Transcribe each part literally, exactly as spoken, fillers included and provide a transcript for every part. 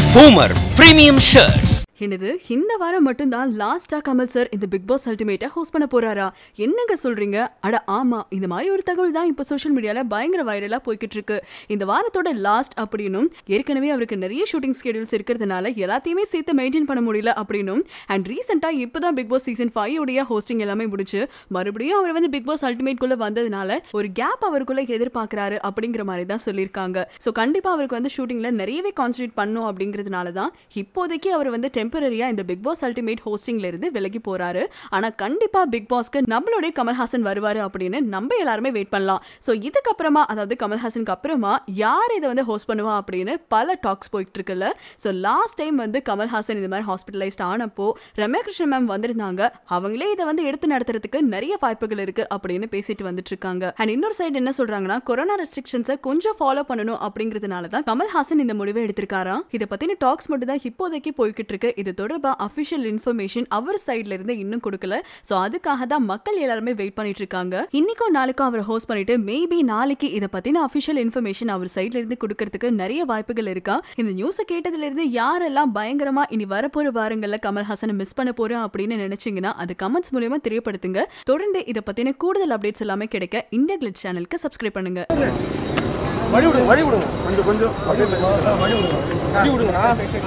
Boomer Premium Shirts. என்னது இந்த வாரம் மட்டும் தான் லாஸ்டா கமல் சார் இந்த பிக் பாஸ் அல்டிமேட்டை ஹோஸ்ட் பண்ண போறாரா? என்னங்க சொல்றீங்க? அட ஆமா, இந்த மாதிரி ஒரு தகவல் தான் இப்போ சோஷியல் மீடியால பயங்கர வைரலா போய்கிட்டு இருக்கு. இந்த வாரத்தோட லாஸ்ட் அப்படின்னும் ஏற்கனவே அவருக்கு நிறைய ஷூட்டிங் ஸ்கெடியூல்ஸ் இருக்கிறதுனால எல்லாத்தையுமே சேர்த்து மெயின்டைன் பண்ண முடியல அப்படின்னும் அண்ட் ரீசெண்டா இப்பதான் பிக் பாஸ் சீசன் ஃபைவ் உடைய ஹோஸ்டிங் எல்லாமே முடிச்சு மறுபடியும் அவர் வந்து பிக் பாஸ் அல்டிமேட் குள்ள வந்ததுனால ஒரு கேப் அவருக்குள்ள எதிர்பார்க்கிறாரு அப்படிங்கிற மாதிரி தான் சொல்லியிருக்காங்க. ஸோ கண்டிப்பா அவருக்கு வந்து ஷூட்டிங்ல நிறையவே கான்சன்ட்ரேட் பண்ணும் அப்படிங்கிறதுனால தான் இப்போதைக்கு அவர் வந்து டெம்பரரியா இந்த பிக் பாஸ் அல்டிமேட் ஹோஸ்டிங்ல இருந்து விலகி போறாரு. ஆனா கண்டிப்பா பிக் பாஸ்க்கு நம்மளுடைய கமல்ஹாசன் வருவாரு அப்படின்னு நம்ம எல்லாருமே வெயிட் பண்ணலாம். சோ இதுக்கப்புறமா அதாவது கமல்ஹாசனுக்கு அப்புறமா யார் இதை வந்து ஹோஸ்ட் பண்ணுவா அப்படின்னு பல டாக்ஸ் போயிட்டு இருக்குல்ல. ஸோ லாஸ்ட் டைம் வந்து கமல்ஹாசன் இந்த மாதிரி ஹாஸ்பிட்டலைஸ்ட் ஆனப்போ ரம்யா கிருஷ்ணன் மேம் வந்திருந்தாங்க. அவங்களே இதை வந்து எடுத்து நடத்துறதுக்கு நிறைய வாய்ப்புகள் இருக்கு அப்படின்னு பேசிட்டு வந்துட்டு இருக்காங்க. அண்ட் இன்னொரு சைடு என்ன சொல்றாங்கன்னா கொரோனா ரெஸ்ட்ரிக்ஷன்ஸை கொஞ்சம் ஃபாலோ பண்ணணும் அப்படிங்கிறதுனால தான் கமல்ஹாசன் இந்த முடிவை எடுத்திருக்காராம். இதை பத்தின டாக்ஸ் மட்டும் தான் இப்போதைக்கு போய்கிட்டு இருக்கு. இது தொடர்பா அபிஷியல் இன்ஃபர்மேஷன் அவர் சைட்ல இருந்து இன்னும் கொடுக்கல. சோ அதுக்காக தான் மக்கள் எல்லாருமே வெயிட் பண்ணிட்டு இருக்காங்க. இன்னைக்கும் நாளைக்கும் அவர் ஹோஸ்ட் பண்ணிட்டு மேபி நாளைக்கு இத பத்தின அபிஷியல் இன்ஃபர்மேஷன் அவர் சைட்ல இருந்து கொடுக்கிறதுக்கு நிறைய வாய்ப்புகள் இருக்கா. இந்த நியூஸை கேட்டதுல இருந்து யாரெல்லாம் பயங்கரமா இனி வரப்போற வாரங்கள்ல கமல்ஹாசனை மிஸ் பண்ண போறோம் அப்படின்னு நினைச்சீங்கன்னா அது கமெண்ட்ஸ் மூலமா தெரியப்படுத்துங்க. தொடர்ந்து இத பத்தின கூடுதல் அப்டேட்ஸ் எல்லாமே கிடைக்க இந்தியா கிளிட்ஸ் சேனலுக்கு சப்ஸ்கிரைப் பண்ணுங்க. வழி விடுங்க வழி விடுங்க கொஞ்சம் கொஞ்சம் வழி விடுங்க வழி விடுங்கண்ணா.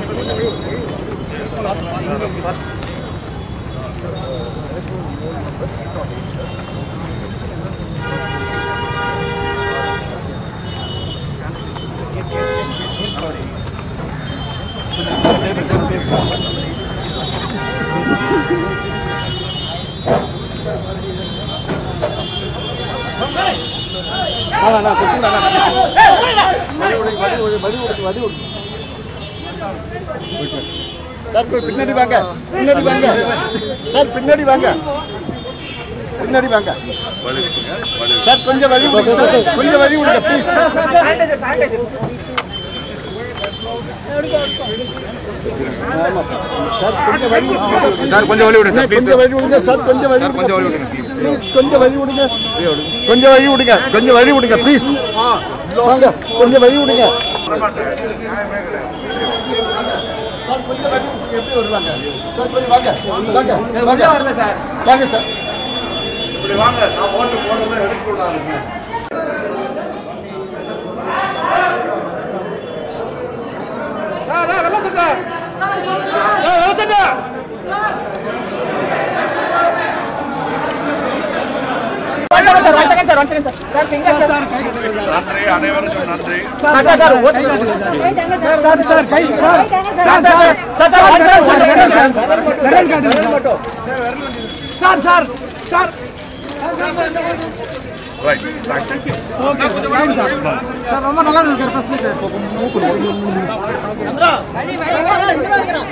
சார் பின்னாடி வாங்க பின்னாடி வாங்க சார் பின்னாடி வாங்க பின்னாடி வாங்க சார் கொஞ்சம் வழி விடுங்க சார் கொஞ்சம் வழி விடுங்க ப்ளீஸ் சார் கொஞ்சம் வழி சார் கொஞ்சம் வழி விடுங்க கொஞ்சம் வழி விடுங்க சார் கொஞ்சம் வழி கொஞ்சம் வழி ப்ளீஸ் கொஞ்சம் வழி விடுங்க கொஞ்சம் வழி விடுங்க கொஞ்சம் வழி விடுங்க ப்ளீஸ் வாங்க கொஞ்சம் வழி விடுங்க சார் கொஞ்சம் வழி விடுங்க எப்படி வருவாங்க சார் கொஞ்சம் வாங்க வாங்க வாங்க வாங்க சார் இப்படி வாங்க நான் ஓட்டு போடுறத எடுத்து விடாதீங்க டா டா வெல்ல தட்டா டா வெல்ல தட்டா sir one second sir sir finger sir நன்றி அனைவருக்கும் நன்றி சார் சார் ஓட்டு சார் சார் கை sir sir sir sir sir sir right thank you okay sir sir ரொம்ப நல்லா இருக்கு சார் ஃபர்ஸ்ட் மூக்கு சந்திரா ரெடி ரெடி இங்க இருக்கறோம்.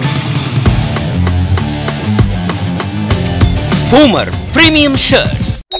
Boomer Premium Shirts.